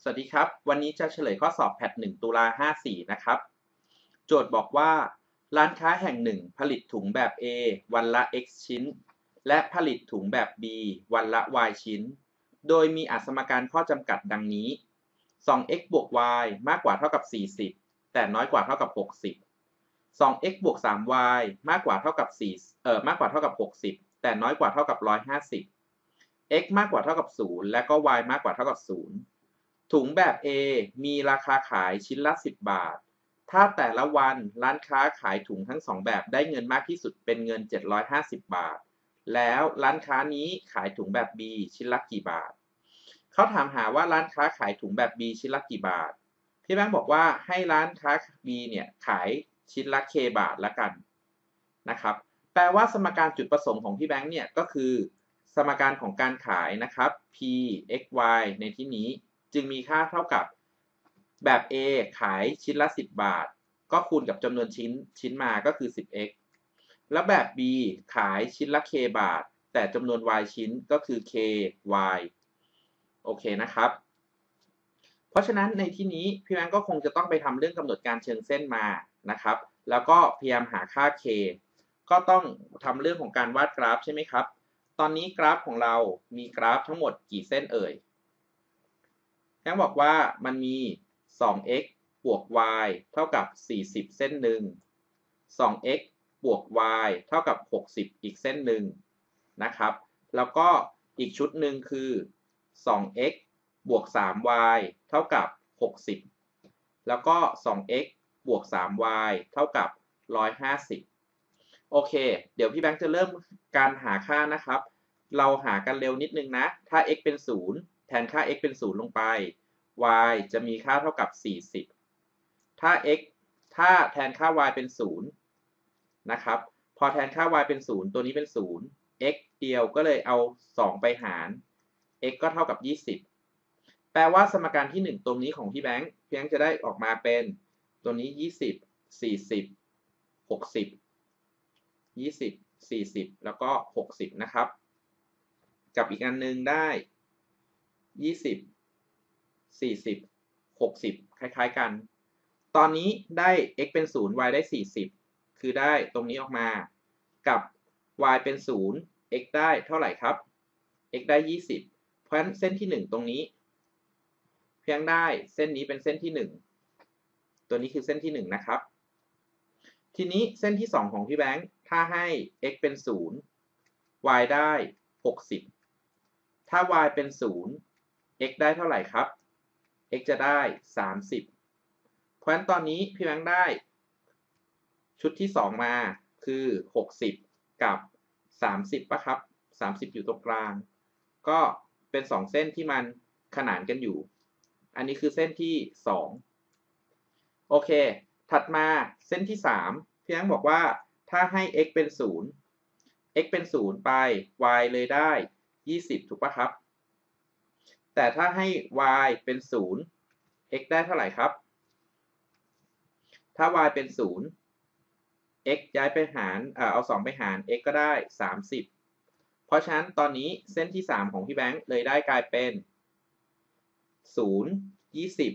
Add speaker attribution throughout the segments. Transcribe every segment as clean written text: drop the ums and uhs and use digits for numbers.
Speaker 1: สวัสดีครับวันนี้จะเฉลยข้อสอบแพท1ตุลา54นะครับโจทย์บอกว่าร้านค้าแห่งหนึ่งผลิตถุงแบบ A วันละ x ชิ้นและผลิตถุงแบบ B วันละ y ชิ้นโดยมีสมการข้อจำกัดดังนี้ 2x บวก y มากกว่าเท่ากับ40แต่น้อยกว่าเท่ากับ60 2x บวก 3y มากกว่าเท่ากับมากกว่าเท่ากับ60แต่น้อยกว่าเท่ากับ150 x มากกว่าเท่ากับ0และก็ y มากกว่าเท่ากับ0ถุงแบบ A มีราคาขายชิ้นละ10 บาท ถ้าแต่ละวันร้านค้าขายถุงทั้ง2แบบได้เงินมากที่สุดเป็นเงิน750 บาท แล้วร้านค้านี้ขายถุงแบบ B ชิ้นละกี่บาท เขาถามหาว่าร้านค้าขายถุงแบบ B ชิ้นละกี่บาท พี่แบงค์บอกว่าให้ร้านค้า B เนี่ยขายชิ้นละ K บาทละกันนะครับแปลว่าสมการจุดประสงค์ของพี่แบงค์เนี่ยก็คือสมการของการขายนะครับ P x y ในที่นี้จึงมีค่าเท่ากับแบบ A ขายชิ้นละ10 บาทก็คูณกับจำนวนชิ้นมาก็คือ 10x แล้วแบบ B ขายชิ้นละ K บาทแต่จำนวน y ชิ้นก็คือ K y โอเคนะครับเพราะฉะนั้นในที่นี้พี่แบงก์ก็คงจะต้องไปทำเรื่องกำหนดการเชิงเส้นมานะครับแล้วก็พยายามหาค่า K ก็ต้องทำเรื่องของการวาดกราฟใช่ไหมครับตอนนี้กราฟของเรามีกราฟทั้งหมดกี่เส้นเอ่ยแบงก์บอกว่ามันมี 2x บวก y เท่ากับ40เส้นหนึ่ง 2x บวก y เท่ากับ60อีกเส้นหนึ่งนะครับแล้วก็อีกชุดหนึ่งคือ 2x บวก 3y เท่ากับ60แล้วก็ 2x บวก 3y เท่ากับ150โอเคเดี๋ยวพี่แบงค์จะเริ่มการหาค่านะครับเราหากันเร็วนิดนึงนะถ้า x เป็น0แทนค่า x เป็น0ลงไป y จะมีค่าเท่ากับ40ถ้าแทนค่า y เป็น0นะครับพอแทนค่า y เป็น0ตัวนี้เป็น0 x เดียวก็เลยเอา2ไปหาร x ก็เท่ากับ20แปลว่าสมการที่1ตรงนี้ของพี่แบงค์จะได้ออกมาเป็นตัวนี้20 40 60 20 40แล้วก็60นะครับกับอีกอันนึงได้20 40 60คล้ายๆกันตอนนี้ได้ x เป็น0 y ได้40คือได้ตรงนี้ออกมากับ y เป็น0 x ได้เท่าไหร่ครับ x ได้20เพราะฉะนั้นเส้นที่1ตรงนี้เพียงได้เส้นนี้เป็นเส้นที่1ตัวนี้คือเส้นที่1นะครับทีนี้เส้นที่2ของพี่แบงค์ถ้าให้ x เป็น0 y ได้60ถ้า y เป็น0 x ได้เท่าไหร่ครับ x จะได้30เพราะฉะนั้นตอนนี้พี่แบงค์ได้ชุดที่2มาคือ60กับ30ป่ะครับ30อยู่ตรงกลางก็เป็น2เส้นที่มันขนานกันอยู่อันนี้คือเส้นที่2โอเคถัดมาเส้นที่3พี่แบงค์บอกว่าถ้าให้ x เป็น0 x เป็น0ไป y เลยได้20ถูกป่ะครับแต่ถ้าให้ y เป็น0 x ได้เท่าไหร่ครับถ้า y เป็น0 x ย้ายไปหารเอา2ไปหาร x ก็ได้30เพราะฉะนั้นตอนนี้เส้นที่3ของพี่แบงค์เลยได้กลายเป็น0 20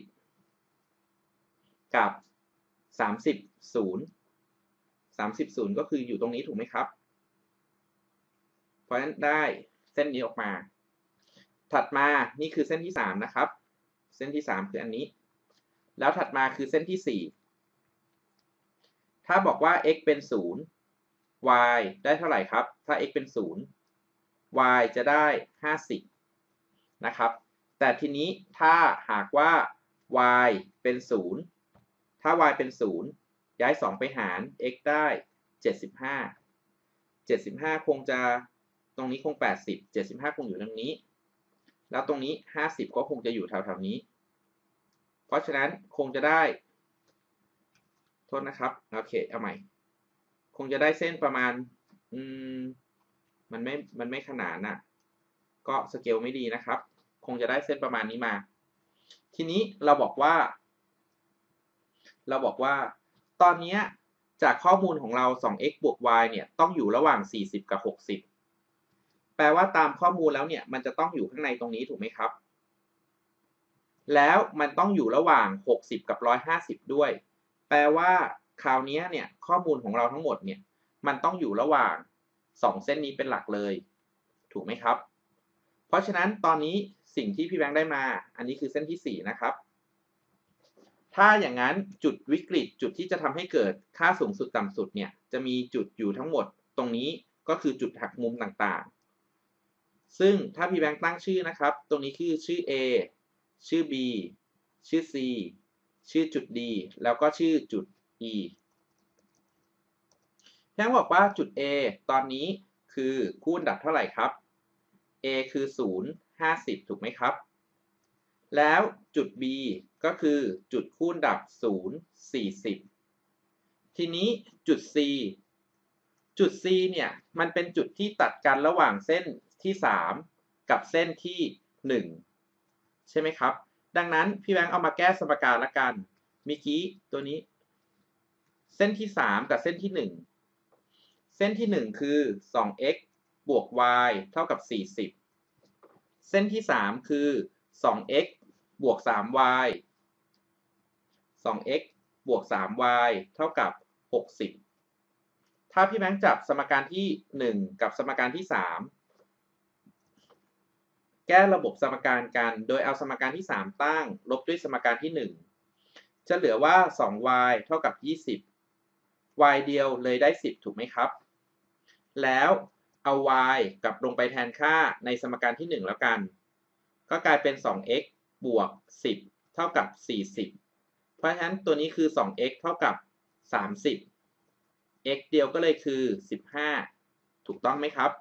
Speaker 1: กับ30 0 30 0ก็คืออยู่ตรงนี้ถูกไหมครับเพราะฉะนั้นได้เส้นนี้ออกมาถัดมานี่คือเส้นที่3นะครับเส้นที่3คืออันนี้แล้วถัดมาคือเส้นที่4ถ้าบอกว่า x เป็น0 y ได้เท่าไหร่ครับถ้า x เป็น0 y จะได้50นะครับแต่ทีนี้ถ้าหากว่า y เป็น0ถ้า y เป็น0ย้าย2ไปหาร x ได้75คงจะตรงนี้คง80 75คงอยู่ตรงนี้แล้วตรงนี้50ก็คงจะอยู่แถวๆนี้เพราะฉะนั้นคงจะได้โทษนะครับโอเคเอาใหม่คงจะได้เส้นประมาณมันไม่ขนานอ่ะก็สเกลไม่ดีนะครับคงจะได้เส้นประมาณนี้มาทีนี้เราบอกว่าตอนนี้จากข้อมูลของเรา 2x บวก y เนี่ยต้องอยู่ระหว่าง40กับ60แปลว่าตามข้อมูลแล้วเนี่ยมันจะต้องอยู่ข้างในตรงนี้ถูกไหมครับแล้วมันต้องอยู่ระหว่าง60กับ150ด้วยแปลว่าคราวนี้เนี่ยข้อมูลของเราทั้งหมดเนี่ยมันต้องอยู่ระหว่าง2เส้นนี้เป็นหลักเลยถูกไหมครับเพราะฉะนั้นตอนนี้สิ่งที่พี่แบงค์ได้มาอันนี้คือเส้นที่4นะครับถ้าอย่างนั้นจุดวิกฤตจุดที่จะทำให้เกิดค่าสูงสุดต่ำสุดเนี่ยจะมีจุดอยู่ทั้งหมดตรงนี้ก็คือจุดหักมุมต่างๆซึ่งถ้าพี่แบงค์ตั้งชื่อนะครับตรงนี้คือชื่อ A ชื่อ B ชื่อ C ชื่อจุด D แล้วก็ชื่อจุด E พี่แบงค์บอกว่าจุด A ตอนนี้คือคู่อันดับเท่าไหร่ครับ A คือ0 50ถูกไหมครับแล้วจุด B ก็คือจุดคูณดับ0 40ทีนี้จุด C เนี่ยมันเป็นจุดที่ตัดกันระหว่างเส้นที่3กับเส้นที่1ใช่ไหมครับดังนั้นพี่แบงค์เอามาแก้สมการละกันเมื่อกี้ตัวนี้เส้นที่3กับเส้นที่1เส้นที่1คือ 2x บวก y เท่ากับ40เส้นที่3คือ 2x บวก 3y 2x บวก 3y เท่ากับ60ถ้าพี่แบงค์จับสมการที่1กับสมการที่3แก้ระบบสมการกันโดยเอาสมการที่3ตั้งลบด้วยสมการที่1จะเหลือว่า 2y เท่ากับ20 y เดียวเลยได้10ถูกไหมครับแล้วเอา y กลับลงไปแทนค่าในสมการที่1แล้วกันก็กลายเป็น 2x บวก10เท่ากับ40เพราะฉะนั้นตัวนี้คือ 2x เท่ากับ30 x เดียวก็เลยคือ15ถูกต้องไหมครับ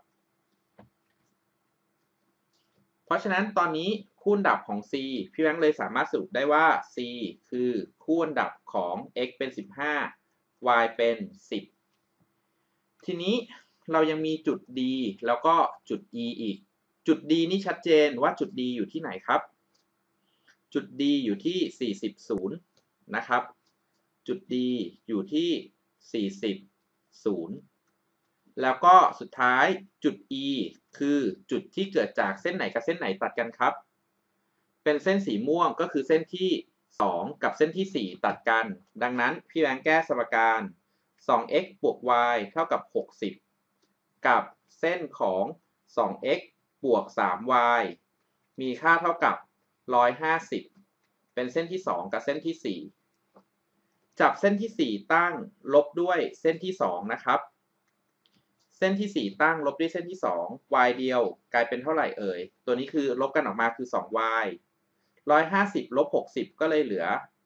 Speaker 1: เพราะฉะนั้นตอนนี้คู่อันดับของ c พี่แบงค์เลยสามารถสรุปได้ว่า c คือคู่อันดับของ x เป็น15 y เป็น10ทีนี้เรายังมีจุด D แล้วก็จุด E อีกจุด D นี่ชัดเจนว่าจุด D อยู่ที่ไหนครับจุด D อยู่ที่40 0นะครับจุด D อยู่ที่40 0แล้วก็สุดท้ายจุด E คือจุดที่เกิดจากเส้นไหนกับเส้นไหนตัดกันครับเป็นเส้นสีม่วงก็คือเส้นที่2กับเส้นที่4ตัดกันดังนั้นพี่แบงค์แก้สมการ 2x บวก y เท่ากับ60กับเส้นของ 2x บวก 3y มีค่าเท่ากับ150เป็นเส้นที่2กับเส้นที่4จับเส้นที่4ตั้งลบด้วยเส้นที่2นะครับเส้นที่4ตั้งลบด้วยเส้นที่2 y เดียวกลายเป็นเท่าไหร่เอ่ยตัวนี้คือลบกันออกมาคือ 2y 150ลบ60ก็เลยเหลือ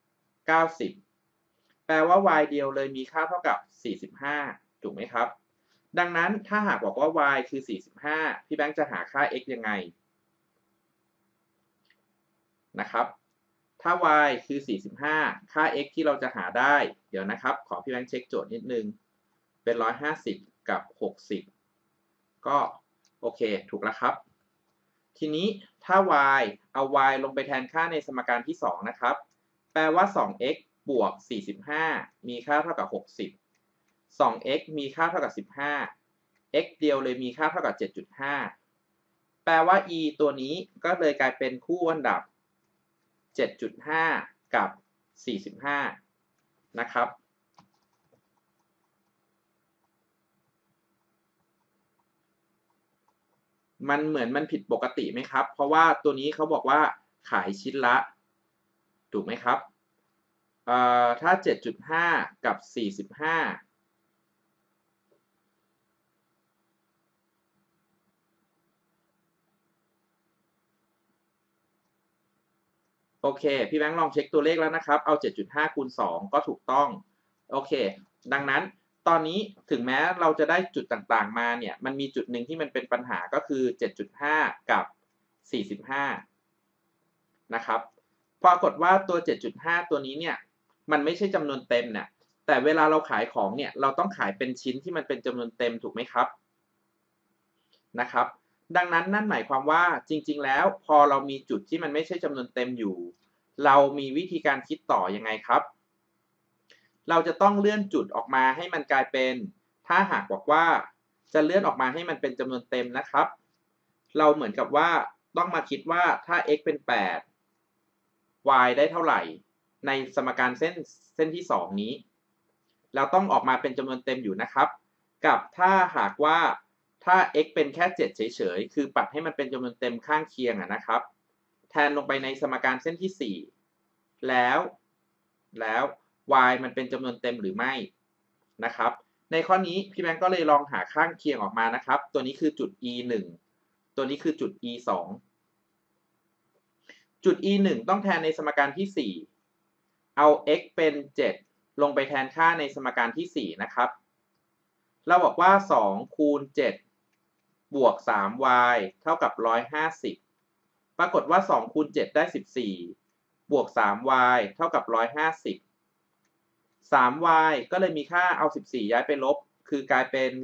Speaker 1: 90แปลว่า y เดียวเลยมีค่าเท่ากับ45ถูกไหมครับดังนั้นถ้าหากบอกว่า y คือ45พี่แบงค์จะหาค่า x ยังไงนะครับถ้า y คือ45ค่า x ที่เราจะหาได้เดี๋ยวนะครับขอพี่แบงค์เช็คโจทย์นิดนึงเป็น150กับ60ก็โอเคถูกแล้วครับทีนี้ถ้า y เอา y ลงไปแทนค่าในสมการที่2นะครับแปลว่า 2x บวก45มีค่าเท่ากับ60 2x มีค่าเท่ากับ15 x เดียวเลยมีค่าเท่ากับ7.5แปลว่า e ตัวนี้ก็เลยกลายเป็นคู่อันดับ7.5กับ45นะครับมันเหมือนมันผิดปกติไหมครับเพราะว่าตัวนี้เขาบอกว่าขายชิ้นละถูกไหมครับถ้า7.5กับ45โอเคพี่แบงค์ลองเช็คตัวเลขแล้วนะครับเอา7.5คูณ2ก็ถูกต้องโอเคดังนั้นตอนนี้ถึงแม้เราจะได้จุดต่างๆมาเนี่ยมันมีจุดหนึ่งที่มันเป็นปัญหาก็คือ 7.5 กับ45นะครับปรากฏว่าตัว 7.5 ตัวนี้เนี่ยมันไม่ใช่จำนวนเต็มเนี่ยแต่เวลาเราขายของเนี่ยเราต้องขายเป็นชิ้นที่มันเป็นจำนวนเต็มถูกไหมครับนะครับดังนั้นนั่นหมายความว่าจริงๆแล้วพอเรามีจุดที่มันไม่ใช่จำนวนเต็มอยู่เรามีวิธีการคิดต่อยังไงครับเราจะต้องเลื่อนจุดออกมาให้มันกลายเป็นถ้าหากบอกว่าจะเลื่อนออกมาให้มันเป็นจำนวนเต็มนะครับเราเหมือนกับว่าต้องมาคิดว่าถ้า x เป็น8 y ได้เท่าไหร่ในสมการเส้นที่2นี้แล้วต้องออกมาเป็นจำนวนเต็มอยู่นะครับกับถ้าหากว่าถ้า x เป็นแค่7เฉยๆคือปัดให้มันเป็นจำนวนเต็มข้างเคียงนะครับแทนลงไปในสมการเส้นที่4แล้ว y มันเป็นจำนวนเต็มหรือไม่นะครับในข้อนี้พี่แบงก์ก็เลยลองหาข้างเคียงออกมานะครับตัวนี้คือจุด e 1ตัวนี้คือจุด e 2จุด e 1ต้องแทนในสมการที่4เอา x เป็น7ลงไปแทนค่าในสมการที่4นะครับเราบอกว่า2คูณ7บวก 3y เท่ากับ150ปรากฏว่า2คูณ7ได้14บวก 3y เท่ากับ150 3y ก็เลยมีค่าเอา14ย้ายไปลบคือกลายเป็น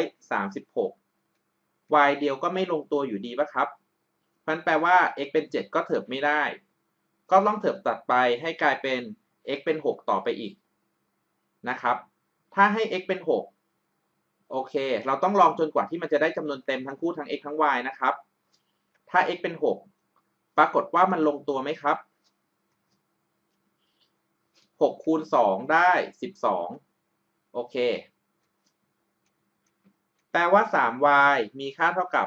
Speaker 1: 136 y เดียวก็ไม่ลงตัวอยู่ดีป่ะครับมันแปลว่า x เป็น7ก็เถิบไม่ได้ก็ต้องเถิบตัดไปให้กลายเป็น x เป็น6ต่อไปอีกนะครับถ้าให้ x เป็น6โอเคเราต้องลองจนกว่าที่มันจะได้จำนวนเต็มทั้งคู่ทั้ง x ทั้ง y นะครับถ้า x เป็น6ปรากฏว่ามันลงตัวไหมครับ6คูณ2ได้12โอเคแปลว่า 3y มีค่าเท่ากับ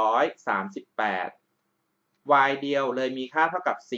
Speaker 1: 138 y เดียวเลยมีค่าเท่ากับ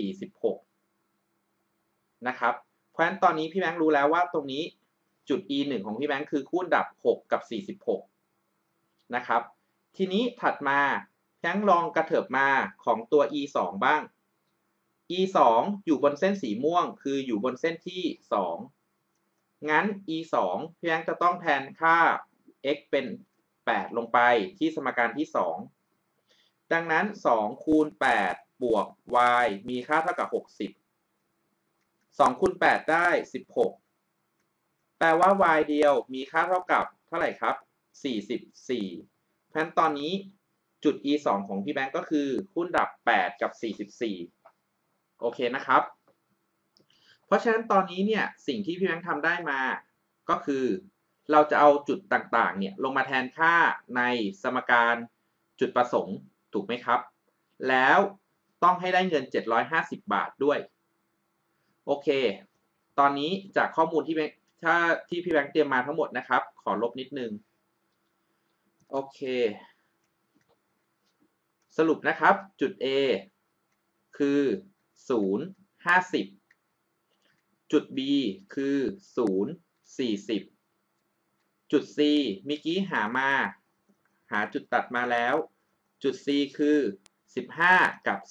Speaker 1: 46นะครับเพราะฉะนั้นตอนนี้พี่แบงค์รู้แล้วว่าตรงนี้จุด e 1ของพี่แบงค์คือคู่ดับ6กับ46นะครับทีนี้ถัดมาพี่แบงค์ลองกระเถิบมาของตัว e 2บ้าง e 2อยู่บนเส้นสีม่วงคืออยู่บนเส้นที่2งั้น e 2พี่แบงค์จะต้องแทนค่า x เป็น8ลงไปที่สมการที่2ดังนั้น2คูณ8บวก y มีค่าเท่ากับ60 2คูณ8ได้16แปลว่า y เดียวมีค่าเท่ากับเท่าไหร่ครับ44เพราะฉะนั้นตอนนี้จุด e 2ของพี่แบงค์ก็คือคูณดับ8กับ44โอเคนะครับเพราะฉะนั้นตอนนี้เนี่ยสิ่งที่พี่แบงค์ทำได้มาก็คือเราจะเอาจุดต่างๆเนี่ยลงมาแทนค่าในสมการจุดประสงค์ถูกไหมครับแล้วต้องให้ได้เงิน750 บาทด้วยโอเคตอนนี้จากข้อมูลที่พี่แบงค์เตรียมมาทั้งหมดนะครับขอลบนิดนึงโอเคสรุปนะครับจุด A คือ0 50จุด B คือ0 40จุด C เมื่อกี้หาจุดตัดมาแล้วจุด C คือ15กับ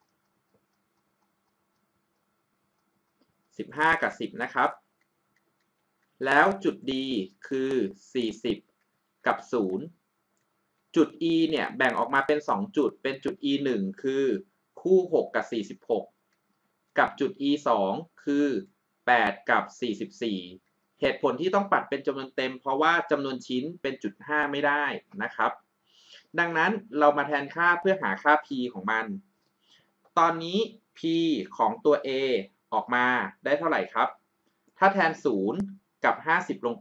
Speaker 1: 15กับ10นะครับแล้วจุด D คือ40กับ0จุด E เนี่ยแบ่งออกมาเป็น2จุดเป็นจุด E 1คือคู่6กับ46กับจุด E 2คือ8กับ44เหตุผลที่ต้องปัดเป็นจำนวนเต็มเพราะว่าจำนวนชิ้นเป็นจุด5ไม่ได้นะครับดังนั้นเรามาแทนค่าเพื่อหาค่า p ของมันตอนนี้ p ของตัว a ออกมาได้เท่าไหร่ครับถ้าแทน0กับ50ลงไป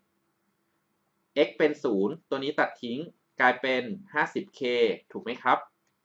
Speaker 1: x เป็น0ตัวนี้ตัดทิ้งกลายเป็น 50k ถูกไหมครับ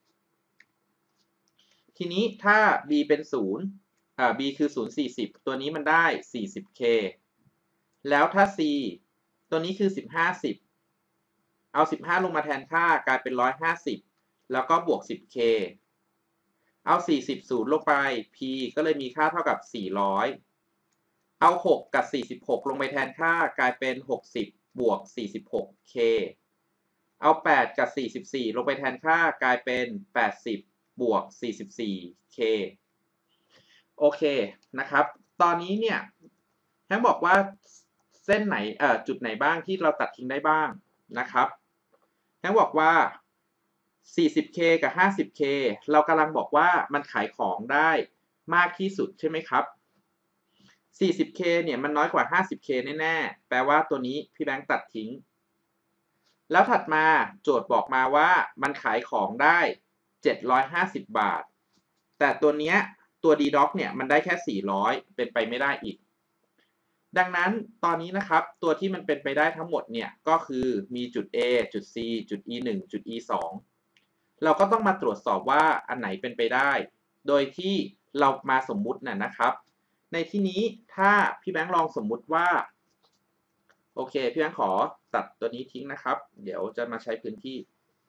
Speaker 1: ทีนี้ถ้า b เป็น0b คือ0 40ตัวนี้มันได้ 40k แล้วถ้า c ตัวนี้คือ15 10เอา15ลงมาแทนค่ากลายเป็น150แล้วก็บวก 10k เอา40 0ลงไป p ก็เลยมีค่าเท่ากับ400เอา6กับ46ลงไปแทนค่ากลายเป็น60บวก 46k เอา8กับ44ลงไปแทนค่ากลายเป็น80บวก 44k โอเคนะครับตอนนี้เนี่ยแฮงบอกว่าเส้นไหนจุดไหนบ้างที่เราตัดทิ้งได้บ้างนะครับแฮงบอกว่า 40k กับ 50k เรากำลังบอกว่ามันขายของได้มากที่สุดใช่ไหมครับ 40k เนี่ยมันน้อยกว่า 50k แน่ๆแปลว่าตัวนี้พี่แบงค์ตัดทิ้งแล้วถัดมาโจทย์บอกมาว่ามันขายของได้750 บาทแต่ตัวเนี้ยตัว DDoc เนี่ยมันได้แค่400เป็นไปไม่ได้อีกดังนั้นตอนนี้นะครับตัวที่มันเป็นไปได้ทั้งหมดเนี่ยก็คือมีจุด A จุด C จุด E 1จุด E 2เราก็ต้องมาตรวจสอบว่าอันไหนเป็นไปได้โดยที่เรามาสมมุตินะครับในที่นี้ถ้าพี่แบงค์ลองสมมุติว่าโอเคพี่แบงค์ขอตัดตัวนี้ทิ้งนะครับเดี๋ยวจะมาใช้พื้นที่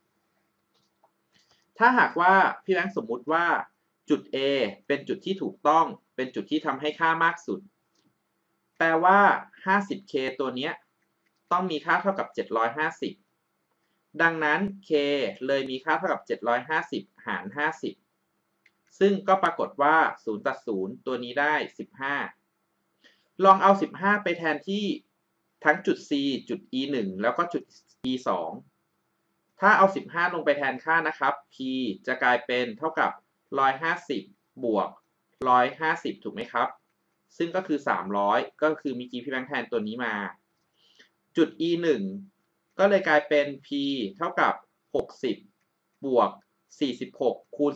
Speaker 1: ถ้าหากว่าพี่แบงค์สมมุติว่าจุด A เป็นจุดที่ถูกต้องเป็นจุดที่ทำให้ค่ามากสุดแปลว่า 50k ตัวเนี้ยต้องมีค่าเท่ากับ750ดังนั้น k เลยมีค่าเท่ากับ750หาร50ซึ่งก็ปรากฏว่า0ตัด0ตัวนี้ได้15ลองเอา15ไปแทนที่ทั้งจุด C จุด E1 แล้วก็จุด E2 ถ้าเอา15ลงไปแทนค่านะครับ P จะกลายเป็นเท่ากับ150บวก150ถูกไหมครับซึ่งก็คือ300ก็คือเมื่อกี้พี่แบงค์แทนตัวนี้มาจุด E1 ก็เลยกลายเป็น P เท่ากับ60บวก46คูณ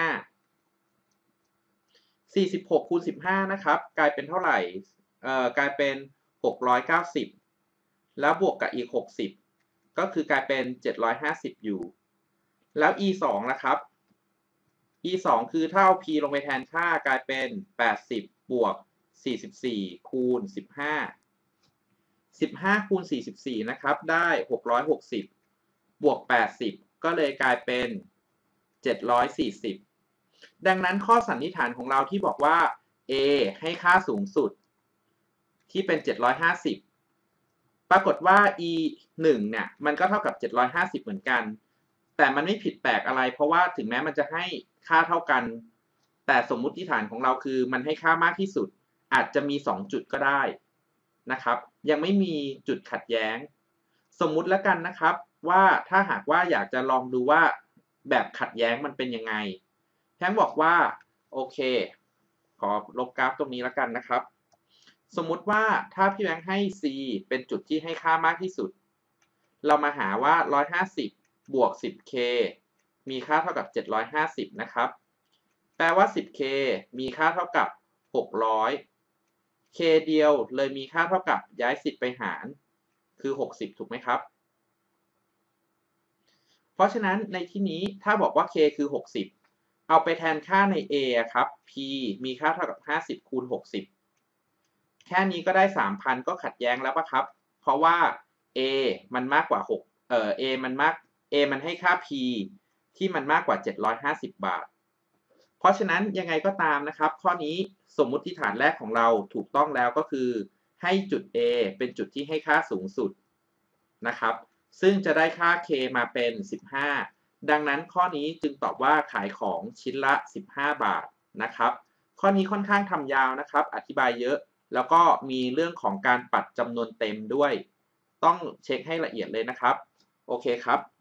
Speaker 1: 16คูณ15นะครับกลายเป็นเท่าไหร่กลายเป็น690แล้วบวกกับอีก60ก็คือกลายเป็น750อยู่แล้ว e 2นะครับ e 2คือถ้าเอา p ลงไปแทนค่ากลายเป็น80บวก44คูณ15คูณ44นะครับได้660บวก80ก็เลยกลายเป็น740ดังนั้นข้อสันนิษฐานของเราที่บอกว่า a ให้ค่าสูงสุดที่เป็น750ปรากฏว่า e 1เนี่ยมันก็เท่ากับ750เหมือนกันแต่มันไม่ผิดแปลกอะไรเพราะว่าถึงแม้มันจะให้ค่าเท่ากันแต่สมมุติฐานของเราคือมันให้ค่ามากที่สุดอาจจะมี2จุดก็ได้นะครับยังไม่มีจุดขัดแย้งสมมุติแล้วกันนะครับว่าถ้าหากว่าอยากจะลองดูว่าแบบขัดแย้งมันเป็นยังไงแท้งบอกว่าโอเคขอลบกราฟตรงนี้แล้วกันนะครับสมมุติว่าถ้าพี่แบงค์ให้ C เป็นจุดที่ให้ค่ามากที่สุดเรามาหาว่า150บวก 10k มีค่าเท่ากับ750นะครับแปลว่า 10k มีค่าเท่ากับ600k เดียวเลยมีค่าเท่ากับย้าย10ไปหารคือ60ถูกไหมครับเพราะฉะนั้นในที่นี้ถ้าบอกว่า k คือ60เอาไปแทนค่าใน a ครับ p มีค่าเท่ากับ50คูณ60แค่นี้ก็ได้ 3,000 ก็ขัดแย้งแล้วป่ะครับเพราะว่า a มันมากกว่าa มันให้ค่า p ที่มันมากกว่า750บาทเพราะฉะนั้นยังไงก็ตามนะครับข้อนี้สมมุติฐานแรกของเราถูกต้องแล้วก็คือให้จุด A เป็นจุดที่ให้ค่าสูงสุดนะครับซึ่งจะได้ค่า K มาเป็น15ดังนั้นข้อนี้จึงตอบว่าขายของชิ้นละ15บาทนะครับข้อนี้ค่อนข้างทำยาวนะครับอธิบายเยอะแล้วก็มีเรื่องของการปัดจำนวนเต็มด้วยต้องเช็คให้ละเอียดเลยนะครับโอเคครับ